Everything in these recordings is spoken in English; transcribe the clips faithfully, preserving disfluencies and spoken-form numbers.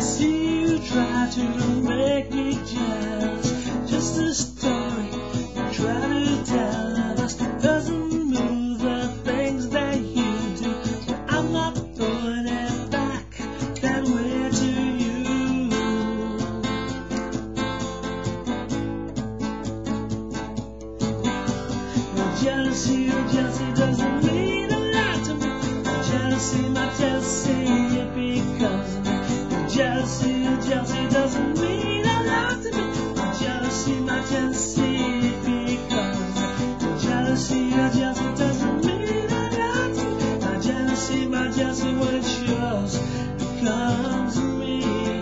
see you try to make me jealous. Just a story you try to tell us. Doesn't move the things that you do. But I'm not throwing it back that way to you. Your jealousy, your jealousy doesn't mean a lot to me. Your jealousy, my jealousy, it becomes me. Your jealousy, your jealousy doesn't mean a lot to me. Your jealousy, my jealousy, it becomes me. Your jealousy, your jealousy doesn't mean a lot to me. My jealousy, my jealousy, when it shows, becomes me.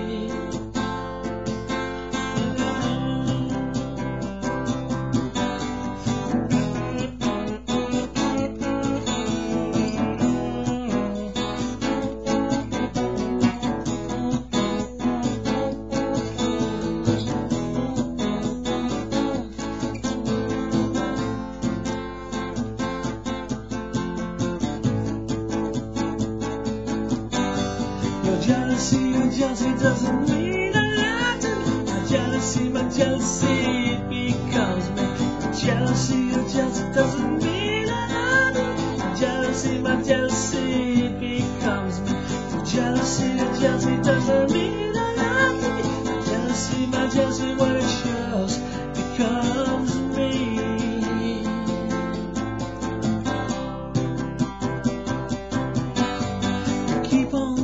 Your jealousy, your jealousy doesn't mean a lot to me. My jealousy, my jealousy, it becomes me. Your jealousy, your jealousy doesn't mean a lot to me. My jealousy, my jealousy, it becomes me. Your jealousy, your jealousy doesn't mean a lot to me. My jealousy, my jealousy, when it shows, becomes me. Keep on